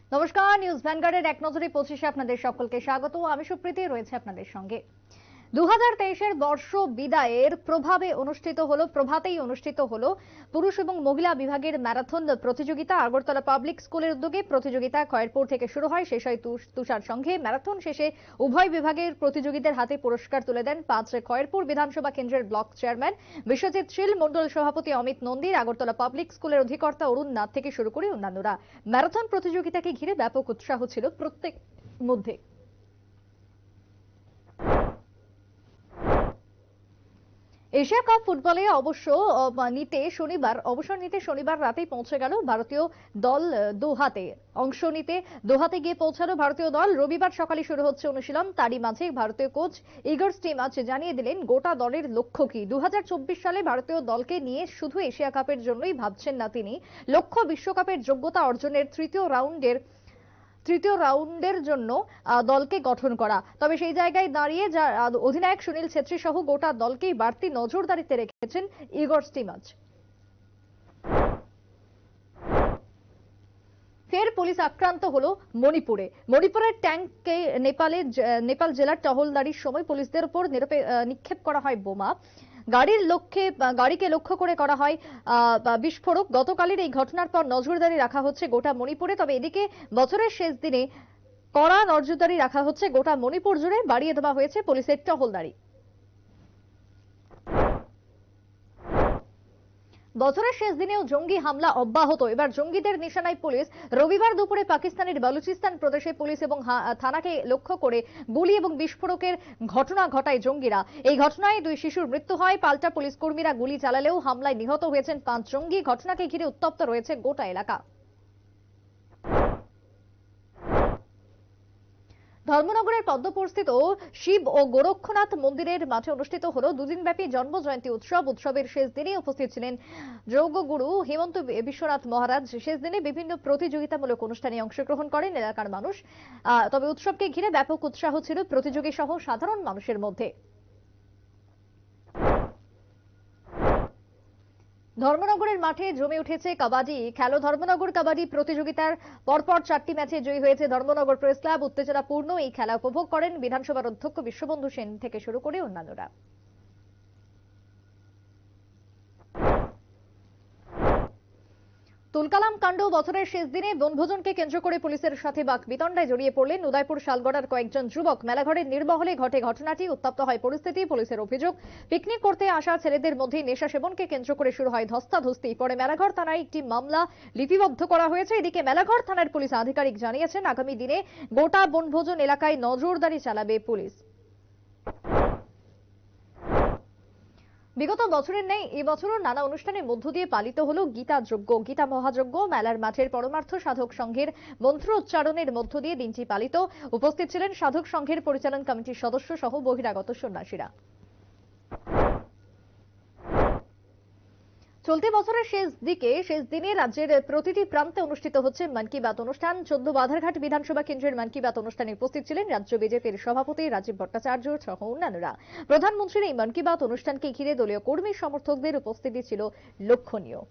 নমস্কার, নিউজ ভ্যানগার্ডের এক নজরে 25-এ আপনাদের সকলকে স্বাগত। আমি সুপ্রীতি রয়েছে আপনাদের সঙ্গে। 2023-এর বর্ষ বিদায়ের প্রভাতেই অনুষ্ঠিত হলো পুরুষ এবং মহিলা বিভাগের ম্যারাথন প্রতিযোগিতা। আগরতলা পাবলিক স্কুলের উদ্যোগে প্রতিযোগিতা খয়েরপুর থেকে শুরু হয়, শেষ হয় তুষার সঙ্ঘে। ম্যারাথন শেষে উভয় বিভাগের প্রতিযোগীদের হাতে পুরস্কার তুলে দেন খয়েরপুর বিধানসভা কেন্দ্রের ব্লক চেয়ারম্যান বিশ্বজিৎ শীল, মণ্ডল সভাপতি অমিত নন্দীর, আগরতলা পাবলিক স্কুলের অধিকর্তা অরুণ নাথ থেকে শুরু করে অন্যান্যরা। ম্যারাথন প্রতিযোগিতাকে ঘিরে ব্যাপক উৎসাহ ছিল প্রত্যেক মধ্যে। এশিয়া কাপ ফুটবলে অবসর নিতে শনিবার রাতেই পৌঁছে গেল ভারতীয় দল দোহাতে। অংশ নিতে দোহাতে গিয়ে পৌঁছালো ভারতীয় দল। রবিবার সকালে শুরু হচ্ছে অনুশীলন। তারই মাঝে ভারতীয় কোচ ইগর স্টিমাচ জানিয়ে দিলেন গোটা দলের লক্ষ্য কি। 2024 সালে ভারতীয় দলকে নিয়ে শুধু এশিয়া কাপের জন্যই ভাবছেন না তিনি। লক্ষ্য বিশ্বকাপের যোগ্যতা অর্জনের তৃতীয় রাউন্ডের জন্য দলকে গঠন করা। তবে সেই জায়গায় দাঁড়িয়ে অধিনায়ক সুনীল ছেত্রী সহ গোটা দলকেই বাড়তি নজরদারিতে রেখেছেন ইগর স্টিমাচ। ফের পুলিশ আক্রান্ত হলো মণিপুরের ট্যাঙ্কে নেপাল জেলার টহলদারির সময় পুলিশদের উপর নিক্ষেপ করা হয় বোমা। গাড়িকে লক্ষ্য করে করা হয় বিস্ফোরক। গতকালের এই ঘটনার পর নজরদারি রাখা হচ্ছে গোটা মণিপুরে। তবে এদিকে বছরের শেষ দিনে কড়া নজরদারি রাখা হচ্ছে গোটা মণিপুর জুড়ে। বাড়িয়ে দেওয়া হয়েছে পুলিশের টহলদারি। বছরের শেষ দিনেও জঙ্গি হামলা অব্যাহত। এবার জঙ্গিদের নিশানায় পুলিশ। রবিবার দুপুরে পাকিস্তানের বালুচিস্তান প্রদেশে পুলিশ এবং থানাকে লক্ষ্য করে গুলি এবং বিস্ফোরকের ঘটনা ঘটায় জঙ্গিরা। এই ঘটনায় 2 শিশুর মৃত্যু হয়। পাল্টা পুলিশ কর্মীরা গুলি চালালেও হামলায় নিহত হয়েছেন 5 জঙ্গি। ঘটনাকে ঘিরে উত্তপ্ত রয়েছে গোটা এলাকা। ধর্মনগরের পদ্মপুরস্থিত শিব ও গোরক্ষনাথ মন্দিরের মাঠে অনুষ্ঠিত হলো দুদিনব্যাপী জন্ম জয়ন্তী উৎসব। উৎসবের শেষ দিনে উপস্থিত ছিলেন যোগগুরু হিমন্ত বিশ্বনাথ মহারাজ। শেষ দিনে বিভিন্ন প্রতিযোগিতামূলক অনুষ্ঠানে অংশগ্রহণ করেন এলাকার মানুষ। তবে উৎসবকে ঘিরে ব্যাপক উৎসাহ ছিল প্রতিযোগী সহ সাধারণ মানুষের মধ্যে। ধর্মনগরের মাঠে জমে উঠেছে কাবাডি খেলা। ধর্মনগর কাবাডি প্রতিযোগিতার পরপর 4টি ম্যাচে জয়ী হয়েছে ধর্মনগর প্রেস ক্লাব। উত্তেজনাপূর্ণ এই খেলা উপভোগ করেন বিধানসভার অধ্যক্ষ বিশ্ববন্ধু সেন থেকে শুরু করে অন্যান্যরা। তুলকালাম কাণ্ড। বছরের শেষ দিনে বনভোজনকে কেন্দ্র করে পুলিশের সাথে বাকবিতণ্ডায় জড়িয়ে পড়লেন উদয়পুর শালগড়ার কয়েকজন যুবক। মেলাঘরের নির্মহলে ঘটে ঘটনাটি। উত্তপ্ত হয় পরিস্থিতি। পুলিশের অভিযোগ, পিকনিক করতে আসা ছেলেদের মধ্যে নেশা সেবনকে কেন্দ্র করে শুরু হয় ধস্তাধস্তি। পরে মেলাঘর থানায় একটি মামলা লিপিবদ্ধ করা হয়েছে। এদিকে মেলাঘর থানার পুলিশ আধিকারিক জানিয়েছেন আগামী দিনে গোটা বনভোজন এলাকায় নজরদারি চালাবে পুলিশ। বিগত বছরের ন্যায় এবছরও নানা অনুষ্ঠানের মধ্য দিয়ে পালিত হলো গীতা মহাযজ্ঞ। মেলার মাঠের পরমার্থ সাধক সংঘের মন্ত্র উচ্চারণের মধ্য দিয়ে দিনটি পালিত। উপস্থিত ছিলেন সাধক সংঘের পরিচালন কমিটির সদস্য সহ বহিরাগত সন্ন্যাসীরা। চলতি বছরের শেষ দিনে রাজ্যের প্রতিটি প্রান্তে অনুষ্ঠিত হচ্ছে মন কি বাত অনুষ্ঠান। 14 বাধারঘাট বিধানসভা কেন্দ্রের মন কি বাত অনুষ্ঠানে উপস্থিত ছিলেন রাজ্য বিজেপির সভাপতি রাজীব ভট্টাচার্য সহ অন্যান্যরা। প্রধানমন্ত্রীর এই মন কি বাত অনুষ্ঠানকে ঘিরে দলীয় কর্মী সমর্থকদের উপস্থিতি ছিল লক্ষণীয়।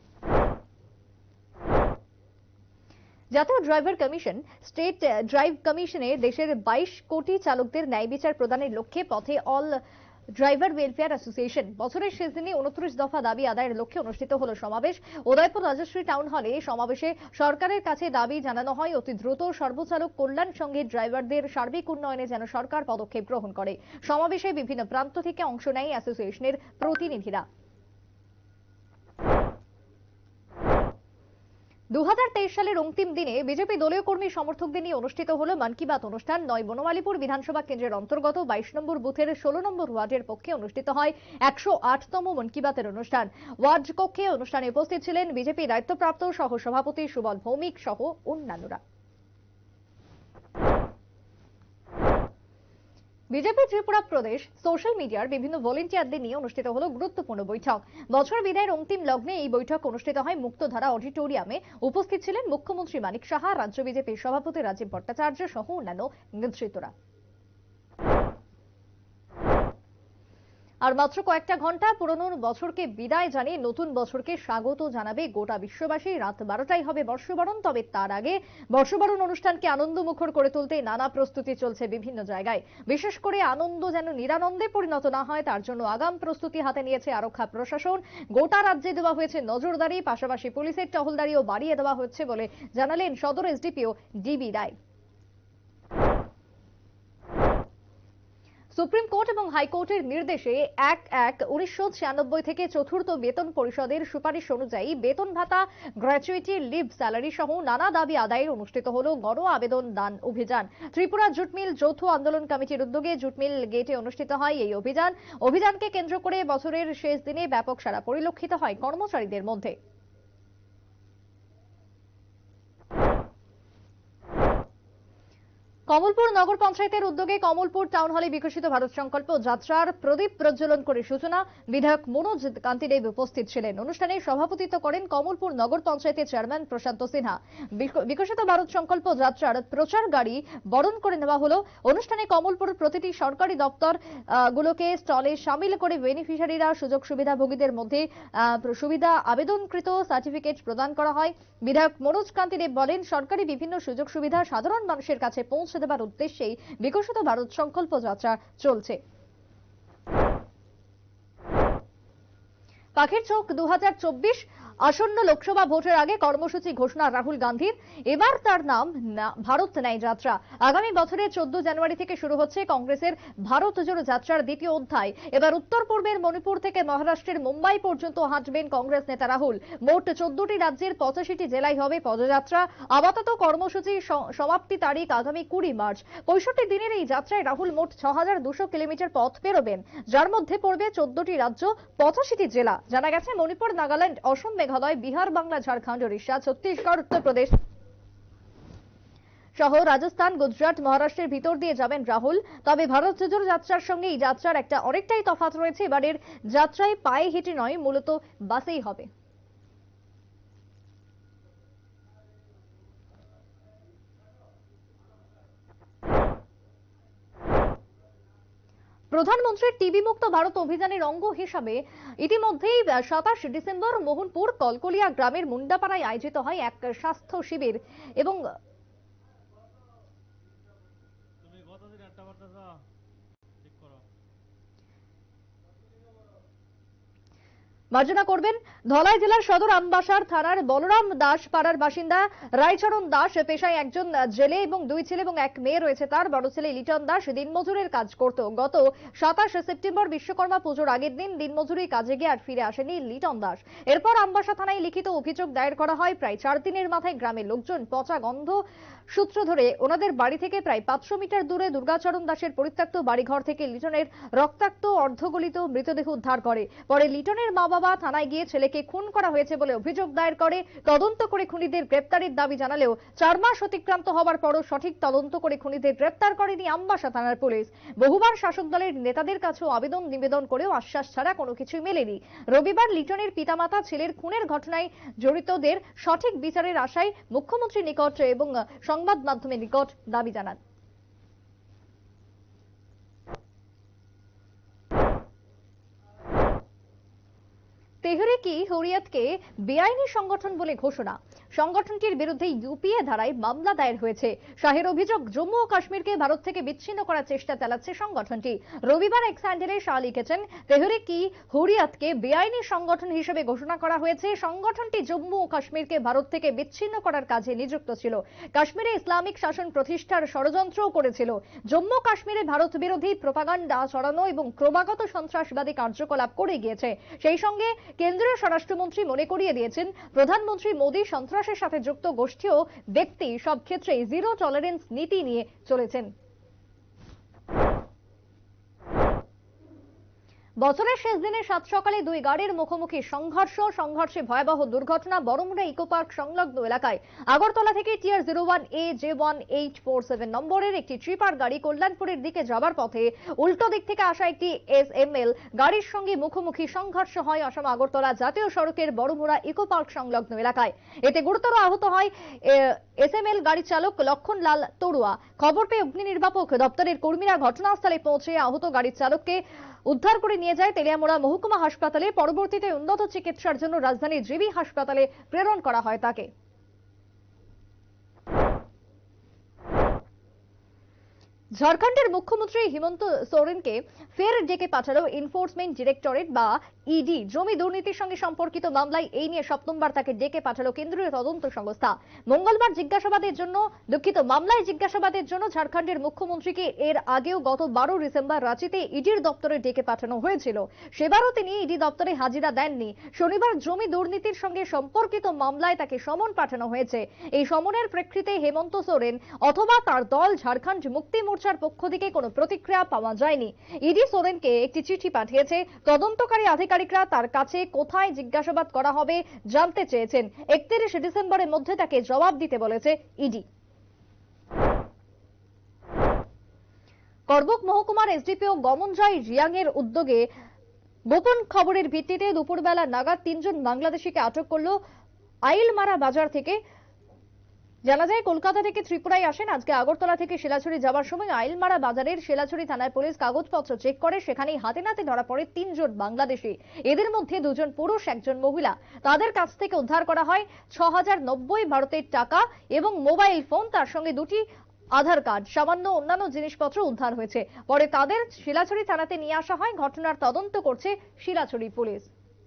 জাতীয় ড্রাইভার কমিশন স্টেট ড্রাইভ কমিশনে দেশের 22 কোটি চালকদের ন্যায় বিচার প্রদানের লক্ষ্যে পথে অল ড্রাইভার ওয়েলফেয়ার অ্যাসোসিয়েশন। বছরের শেষ দিনে 29 দফা দাবি আদায়ের লক্ষ্যে অনুষ্ঠিত হলো সমাবেশ। উদয়পুর রাজশ্রী টাউন হলে সমাবেশে সরকারের কাছে দাবি জানানো হয় অতি দ্রুত সর্বচালক কল্যাণ সংঘের ড্রাইভারদের সার্বিক উন্নয়নে যেন সরকার পদক্ষেপ গ্রহণ করে। সমাবেশে বিভিন্ন প্রান্ত থেকে অংশ নেয় অ্যাসোসিয়েশনের প্রতিনিধিরা। 2023 সালের অন্তিম দিনে বিজেপি দলীয় কর্মী সমর্থকদের নিয়ে অনুষ্ঠিত হলো মন কি বাত অনুষ্ঠান। বনমালীপুর বিধানসভা কেন্দ্রের অন্তর্গত 22 নম্বর বুথের 16 নম্বর ওয়ার্ডের পক্ষে অনুষ্ঠিত হয় 108তম মন কি বাতের অনুষ্ঠান। ওয়ার্ড কক্ষে অনুষ্ঠানে উপস্থিত ছিলেন বিজেপি দায়িত্বপ্রাপ্ত সহ সভাপতি সুবল ভৌমিক সহ অন্যান্যরা। বিজেপি ত্রিপুরা প্রদেশ সোশ্যাল মিডিয়ার বিভিন্ন ভলেন্টিয়ারদের নিয়ে অনুষ্ঠিত হলো গুরুত্বপূর্ণ বৈঠক। বছর বিদায়ের অন্তিম লগ্নে এই বৈঠক অনুষ্ঠিত হয় মুক্তধারা অডিটোরিয়ামে। উপস্থিত ছিলেন মুখ্যমন্ত্রী মানিক সাহা, রাজ্য বিজেপির সভাপতি রাজীব ভট্টাচার্য সহ অন্যান্য নেতৃত্বরা। আর মাত্র কয়েকটা ঘন্টা পুরনো বছরকে বিদায় জানিয়ে নতুন বছরকে স্বাগত জানাবে গোটা বিশ্ববাসী। রাত 12টায় হবে বর্ষবরণ। তবে তার আগে বর্ষবরণ অনুষ্ঠানকে আনন্দমুখর করে তুলতে নানা প্রস্তুতি চলছে বিভিন্ন জায়গায়। বিশেষ করে আনন্দ যেন নিরানন্দে পরিণত না হয় তার জন্য আগাম প্রস্তুতি হাতে নিয়েছে আরক্ষা প্রশাসন। গোটা রাজ্যে দেওয়া হয়েছে নজরদারি, পাশাপাশি পুলিশের টহলদারিও বাড়িয়ে দেওয়া হচ্ছে বলে জানালেন সদর SDPO D B Roy. Supreme court এবং হাইকোর্টের নির্দেশে ১/১/১৯৯৬ থেকে চতুর্থ বেতন পরিষদের সুপারিশ অনুযায়ী বেতন ভাতা, গ্র্যাচুইটি, লিভ স্যালারি সহ নানা দাবি আদায়ের অনুষ্ঠিত হল গণ আবেদন দান অভিযান। ত্রিপুরা জুট মিল যৌথ আন্দোলন কমিটির উদ্যোগে জুট মিল গেটে অনুষ্ঠিত হয় এই অভিযানকে কেন্দ্র করে বছরের শেষ দিনে ব্যাপক সাড়া পরিলক্ষিত হয় কর্মচারীদের মধ্যে। কমলপুর নগর পঞ্চায়েতের উদ্যোগে কমলপুর টাউন হলে বিকশিত ভারত সংকল্প যাত্রার প্রদীপ প্রজ্বলন করে সূচনা। বিধায়ক মনোজ কান্তিদেব উপস্থিত ছিলেন। অনুষ্ঠানে সভাপতিত্ব করেন কমলপুর নগর পঞ্চায়েতের চেয়ারম্যান প্রশান্ত সিনহা। বিকশিত ভারত সংকল্প যাত্রার প্রচার গাড়ি বরণ করে নেওয়া হলো। অনুষ্ঠানে কমলপুর প্রতিটি সরকারি দপ্তর গুলোকে স্টলে সামিল করে বেনিফিশিয়ারিরা সুযোগ সুবিধাভোগীদের মধ্যে সুবিধা আবেদনকৃত সার্টিফিকেট প্রদান করা হয়। বিধায়ক মনোজ কান্তিদেব বলেন, সরকারি বিভিন্ন সুযোগ সুবিধা সাধারণ মানুষের কাছে পৌঁছে দেবার উদ্দেশ্যেই বিকশিত ভারত সংকল্প যাত্রা চলছে। পাখির চোখ 2024 আসন্ন লোকসভা ভোটের আগে কর্মসূচি ঘোষণা রাহুল গান্ধীর। এবার তার নাম ভারত ন্যায় যাত্রা। আগামী বছরের 14 জানুয়ারি থেকে শুরু হচ্ছে কংগ্রেসের ভারত জোড়ো যাত্রার দ্বিতীয় অধ্যায়। এবার উত্তর পূর্বের মণিপুর থেকে মহারাষ্ট্রের মুম্বাই পর্যন্ত হাঁটবেন কংগ্রেস নেতা রাহুল। মোট 14টি রাজ্যের 85টি জেলায় হবে পদযাত্রা। আপাতত কর্মসূচির সমাপ্তি তারিখ আগামী 20 মার্চ। 65 দিনের এই যাত্রায় রাহুল মোট 6200 কিলোমিটার পথ পেরোবেন, যার মধ্যে পড়বে 14টি রাজ্য, 85টি জেলা। জানা গেছে মণিপুর, নাগাল্যান্ড, অসম, মেঘালয়, বিহার, বাংলা, ঝাড়খণ্ড, ওড়িশা, ছত্তিশগড়, উত্তরপ্রদেশ সহ রাজস্থান, গুজরাট, মহারাষ্ট্রের ভিতর দিয়ে যাবেন রাহুল। তবে ভারত জোড়ো যাত্রার সঙ্গে এই যাত্রার একটা অনেকটাই তফাৎ রয়েছে। এবারের যাত্রায় পায়ে হেঁটে নয়, মূলত বাসেই হবে। প্রধানমন্ত্রীর টিবি মুক্ত ভারত অভিযানের অঙ্গ হিসাবে ইতিমধ্যেই 27 ডিসেম্বর মোহনপুর কলকলিয়া গ্রামের মুন্ডাপাড়ায় আয়োজিত হয় এক স্বাস্থ্য শিবির এবং মার্জনা করবেন ধলাই জেলার সদর আমবাসার থানার বলরাম দাস পাড়ার বাসিন্দা রায়চরণ দাস। পেশায় একজন জেলে এবং 2 ছেলে এবং 1 মেয়ে রয়েছে। তার বড় ছেলে লিটন দাস দিনমজুরের কাজ করত। গত 27 সেপ্টেম্বর বিশ্বকর্মা পুজোর আগের দিন দিনমজুরি কাজে গিয়ে আর ফিরে আসেনি লিটন দাস। এরপর আমবাসা থানায় লিখিত অভিযোগ দায়ের করা হয়। প্রায় 4 দিনের মাথায় গ্রামের লোকজন পচা গন্ধ সূত্র ধরে ওনাদের বাড়ি থেকে প্রায় 500 মিটার দূরে দুর্গাচরণ দাসের পরিত্যক্ত বাড়িঘর থেকে লিটনের রক্তাক্ত অর্ধগলিত মৃতদেহ উদ্ধার করে। পরে লিটনের মা বাবা থানায় গিয়ে ছেলেকে খুন করা হয়েছে বলে অভিযোগ দায়ের করে। তদন্ত করে খুনিদের গ্রেপ্তারের দাবি জানালেও 4 মাস অতিক্রান্ত হওয়ার পরও সঠিক তদন্ত করে খুনিদের গ্রেপ্তার করেনি আমবাসা থানার পুলিশ। বহুবার শাসক দলের নেতাদের কাছেও আবেদন নিবেদন করেও আশ্বাস ছাড়া কোনো কিছুই মেলেনি। রবিবার লিটনের পিতামাতা ছেলের খুনের ঘটনায় জড়িতদের সঠিক বিচারের আশায় মুখ্যমন্ত্রীর নিকট এবং সংবাদ মাধ্যমের নিকট দাবি জানান। তেহরিকি হুরিয়াতকে বেআইনি সংগঠন বলে ঘোষণা। সংগঠনটির বিরুদ্ধে ইউপিএ ধারায় মামলা দায়ের হয়েছে। শাহের অভিযোগ, জম্মু ও কাশ্মীরকে ভারত থেকে বিচ্ছিন্ন করার চেষ্টা চালাচ্ছে সংগঠনটি। রবিবার এক স্যান্ডেলে শাহ লিখেছেন, তেহরিকি হুরিয়াতকে বেআইনি সংগঠন হিসেবে ঘোষণা করা হয়েছে। সংগঠনটি জম্মু ও কাশ্মীরকে ভারত থেকে বিচ্ছিন্ন করার কাজে নিযুক্ত ছিল। কাশ্মীরে ইসলামিক শাসন প্রতিষ্ঠার ষড়যন্ত্রও করেছিল। জম্মু কাশ্মীরে ভারত বিরোধী প্রোপাগান্ডা ছড়ানো এবং ক্রমাগত সন্ত্রাসবাদী কার্যকলাপ করে গিয়েছে। সেই সঙ্গে কেন্দ্রীয় স্বরাষ্ট্রমন্ত্রী মনে করিয়ে দিয়েছেন, প্রধানমন্ত্রী মোদী সন্ত্রাসের সাথে যুক্ত গোষ্ঠী ও ব্যক্তি সব ক্ষেত্রেই জিরো টলারেন্স নীতি নিয়ে চলেছেন। বছরের শেষ দিনে সাত সকালে 2 গাড়ির মুখোমুখি সংঘর্ষে ভয়াবহ দুর্ঘটনা বড়মুড়া ইকো পার্ক সংলগ্ন এলাকায়। আগরতলা থেকে টিআর 01A J1847 নম্বরের একটি ট্রিপার গাড়ি কল্যাণপুরের দিকে যাবার পথে উল্টো দিক থেকে আসা একটি SML গাড়ির সঙ্গে মুখোমুখি সংঘর্ষ হয় আসাম আগরতলা জাতীয় সড়কের বড়মুড়া ইকো পার্ক সংলগ্ন এলাকায়। এতে গুরুতর আহত হয় SML গাড়ি চালক লক্ষণ লাল তড়ুয়া। খবর পেয়ে অগ্নি নির্বাপক দপ্তরের কর্মীরা ঘটনাস্থলে পৌঁছে আহত গাড়ির চালককে উদ্ধার করে নিয়ে যায় তেলিয়ামুড়া মহকুমা হাসপাতালে। পরবর্তীতে উন্নত চিকিৎসার জন্য রাজধানীর জিবি হাসপাতালে প্রেরণ করা হয় তাকে। ঝাড়খণ্ডের মুখ্যমন্ত্রী হেমন্ত সোরেনকে ফের ডেকে পাঠালো এনফোর্সমেন্ট ডিরেক্টরেট বা ইডি। জমি দুর্নীতির সঙ্গে সম্পর্কিত মামলায় এই নিয়ে সপ্তমবার তাকে ডেকে পাঠালো কেন্দ্রীয় তদন্ত সংস্থা। মঙ্গলবার মামলায় জিজ্ঞাসাবাদের জন্য ঝাড়খণ্ডের মুখ্যমন্ত্রীকে এর আগেও গত 12 ডিসেম্বর রাঁচিতে ইডির দপ্তরে ডেকে পাঠানো হয়েছিল। সেবারও তিনি ইডি দপ্তরে হাজিরা দেননি। শনিবার জমি দুর্নীতির সঙ্গে সম্পর্কিত মামলায় তাকে সমন পাঠানো হয়েছে। এই সমনের প্রেক্ষিতে হেমন্ত সোরেন অথবা তার দল ঝাড়খণ্ড মুক্তি মোর্চার পক্ষ থেকে কোনো প্রতিক্রিয়া পাওয়া যায়নি। ইডি সোরেনকে একটি চিঠি পাঠিয়েছে। তদন্তকারী আধিকারিকরা তার কাছে কোথায় জিজ্ঞাসাবাদ করা হবে জানতে চেয়েছেন। 31 ডিসেম্বরের মধ্যে তাকে জবাব দিতে বলেছে ইডি। করবুক মহকুমার এসডিপিও গমন রায় রিয়াং এর উদ্যোগে গোপন খবরের ভিত্তিতে দুপুরবেলা নাগাদ 3 জন বাংলাদেশিকে আটক করল আইলমারা বাজার থেকে। জানা যায় কলকাতা থেকে ত্রিপুরায় আসেন। আজকে আগরতলা থেকে শিলাছড়ি যাওয়ার সময় আইলমারা বাজারের শিলাছড়ি থানায় পুলিশ কাগজপত্র চেক করে সেখানেই হাতে নাতে ধরা পড়ে 3 জন বাংলাদেশি। এদের মধ্যে 2 জন পুরুষ 1 জন মহিলা। তাদের কাছ থেকে উদ্ধার করা হয় 6090 ভারতের টাকা এবং মোবাইল ফোন, তার সঙ্গে 2টি আধার কার্ড, সামান্য অন্যান্য জিনিসপত্র উদ্ধার হয়েছে। পরে তাদের শিলাছড়ি থানাতে নিয়ে আসা হয়। ঘটনার তদন্ত করছে শিলাছড়ি পুলিশ।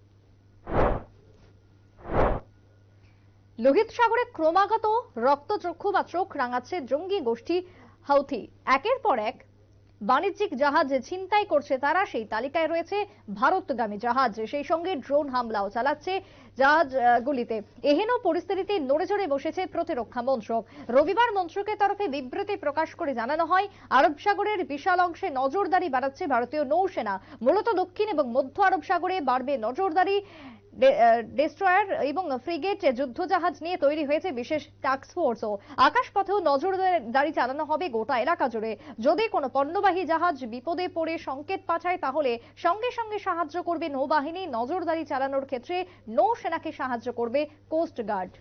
লোহিত সাগরে ক্রমাগত রক্তচক্ষু বা চোখ রাঙাচ্ছে জঙ্গি গোষ্ঠী হাউথি। একের পর এক বাণিজ্যিক জাহাজ ছিনতাই করছে তারা। সেই তালিকায় রয়েছে ভারতগামী জাহাজ। সেই সঙ্গে ড্রোন হামলাও চালাচ্ছে জাহাজগুলিতে। এহেন পরিস্থিতিতে নড়েচড়ে বসেছে প্রতিরক্ষা মন্ত্রক। রবিবার মন্ত্রকের তরফে বিবৃতি প্রকাশ করে জানানো হয়, আরব সাগরের বিশাল অংশে নজরদারি বাড়াচ্ছে ভারতীয় নৌসেনা। মূলত দক্ষিণ এবং মধ্য আরব সাগরে বাড়বে নজরদারি। ডেস্ট্রয়ার এবং ফ্রিগেট যুদ্ধজাহাজ নিয়ে তৈরি হয়েছে বিশেষ টাস্ক ফোর্সও। আকাশপথেও নজরদারি চালানো হবে গোটা এলাকা জুড়ে। যদি কোনো পণ্যবাহী জাহাজ বিপদে পড়ে সংকেত পাঠায় তাহলে সঙ্গে সঙ্গে সাহায্য করবে নৌবাহিনী। নজরদারি চালানোর ক্ষেত্রে নৌসেনাকে সাহায্য করবে কোস্ট গার্ড।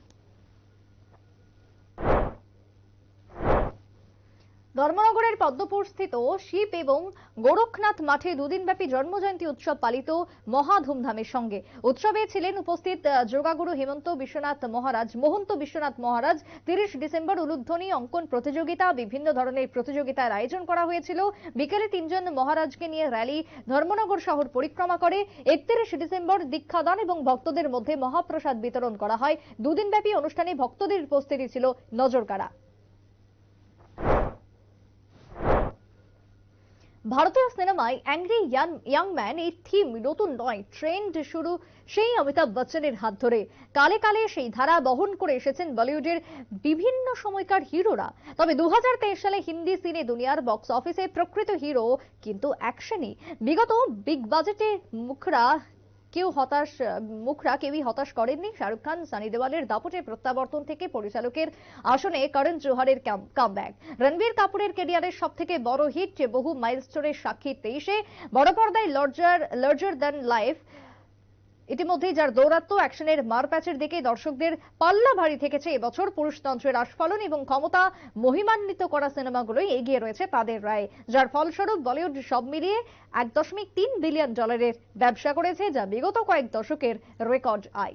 ধর্মনগরের পদ্মপুর স্থিত শিব এবং গোরখনাথ মাঠে দুদিনব্যাপী জন্মজয়ন্তী উৎসব পালিত মহা ধুমধামের সঙ্গে। উৎসবে ছিলেন উপস্থিত যোগাগুরু মহন্ত বিশ্বনাথ মহারাজ। 30 ডিসেম্বর উলুধ্বনি অঙ্কন প্রতিযোগিতা, বিভিন্ন ধরনের প্রতিযোগিতার আয়োজন করা হয়েছিল। বিকেলে 3 জন মহারাজকে নিয়ে র্যালি ধর্মনগর শহর পরিক্রমা করে। 31 ডিসেম্বর দীক্ষাদান এবং ভক্তদের মধ্যে মহাপ্রসাদ বিতরণ করা হয়। দুদিনব্যাপী অনুষ্ঠানে ভক্তদের উপস্থিতি ছিল নজরকাড়া। ভারতীয় সিনেমায় অ্যাংরি ইয়াং ম্যান এই থিম নতুন নয়, ট্রেন্ড শুরু সেই অমিতাভ বচ্চনের হাত ধরে। কালে কালে সেই ধারা বহন করে এসেছেন বলিউডের বিভিন্ন সময়কার হিরোরা। তবে 2023 সালে হিন্দি সিনে দুনিয়ার বক্স অফিসে প্রকৃত হিরো কিন্তু অ্যাকশনই। বিগত বিগ বাজেটে কেউই হতাশ করেননি। শাহরুখ খান, সানি দেওয়ালের দাপটে প্রত্যাবর্তন থেকে পরিচালকের আসনে করণ জোহরের কামব্যাক। রণবীর কাপুরের ক্যারিয়ারের সবথেকে বড় হিট, বহু মাইলস্টোনের সাক্ষী 23-এ বড় পর্দায় লার্জার দ্যান লাইফ। ইতিমধ্যেই যার দৌরাত্ম্য অ্যাকশনের মারপ্যাচের দিকে দর্শকদের পাল্লা ভারী থেকেছে এবছর। পুরুষতন্ত্রের আস্ফালন এবং ক্ষমতা মহিমান্বিত করা সিনেমাগুলোই এগিয়ে রয়েছে তাদের রায়ে, যার ফলস্বরূপ বলিউড সব মিলিয়ে $1.3 বিলিয়ন ব্যবসা করেছে, যা বিগত কয়েক দশকের রেকর্ড আয়।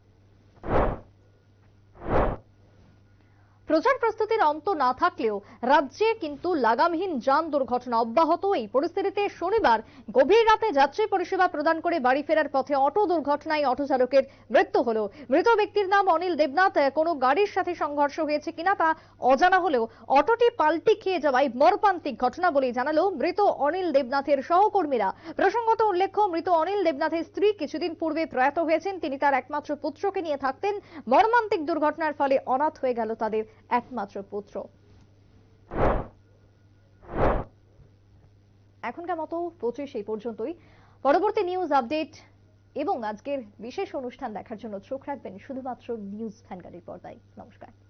প্রচার প্রস্তুতির অন্ত না থাকলেও রাজ্যে কিন্তু লাগামহীন যান দুর্ঘটনা অব্যাহত। এই পরিস্থিতিতে শনিবার গভীর রাতে যাত্রী পরিষেবা প্রদান করে বাড়ি ফেরার পথে অটো দুর্ঘটনায় অটো চালকের মৃত্যু হলো। মৃত ব্যক্তির নাম অনিল দেবনাথ। কোনো গাড়ির সাথে সংঘর্ষ হয়েছে কিনা তা অজানা হলেও অটোটি পাল্টি খেয়ে যাওয়ায় মর্মান্তিক ঘটনা বলেই জানালো মৃত অনিল দেবনাথের সহকর্মীরা। প্রসঙ্গত উল্লেখ্য, মৃত অনিল দেবনাথের স্ত্রী কিছুদিন পূর্বে প্রয়াত হয়েছেন। তিনি তার একমাত্র পুত্রকে নিয়ে থাকতেন। মর্মান্তিক দুর্ঘটনার ফলে অনাথ হয়ে গেল তাদের একমাত্র পুত্র। এখনকার মতো 25 এই পর্যন্তই। পরবর্তী নিউজ আপডেট এবং আজকের বিশেষ অনুষ্ঠান দেখার জন্য চোখ রাখবেন শুধুমাত্র নিউজ ভ্যানগাড়ির পর্দায়। নমস্কার।